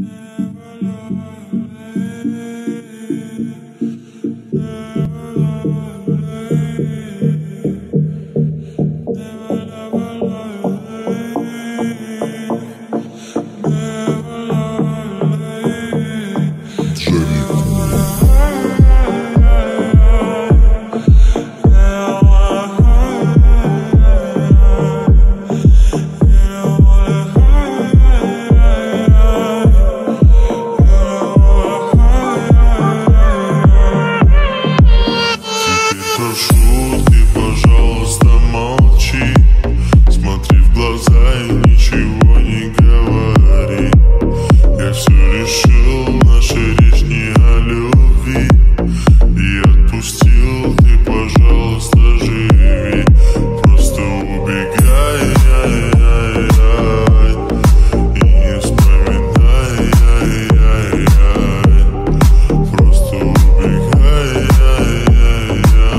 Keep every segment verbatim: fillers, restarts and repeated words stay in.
Прошу, ты, пожалуйста, молчи. Смотри в глаза и ничего не говори. Я все решил, наша речь не о любви. И отпустил, ты, пожалуйста, живи. Просто убегай, ай, ай, ай, и не вспоминай, ай, ай, ай. Просто убегай, ай, ай,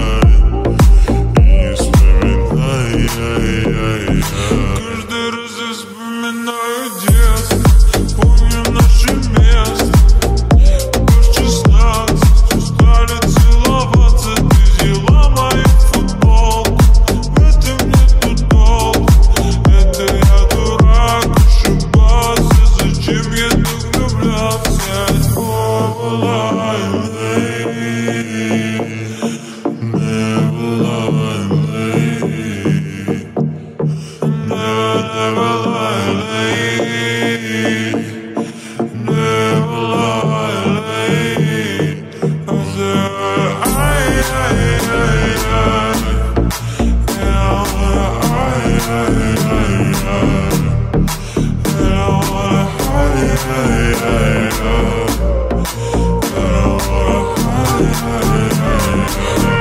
каждый раз я вспоминаю детство, помню наше место. В шестнадцать устали целоваться, ты взяла мою футболку. В этом нету толку, это я дурак, ошибался. Зачем я так влюблялся? Never lie, never lie. Never lie, never lie. I said, I, I, I, I, I, I,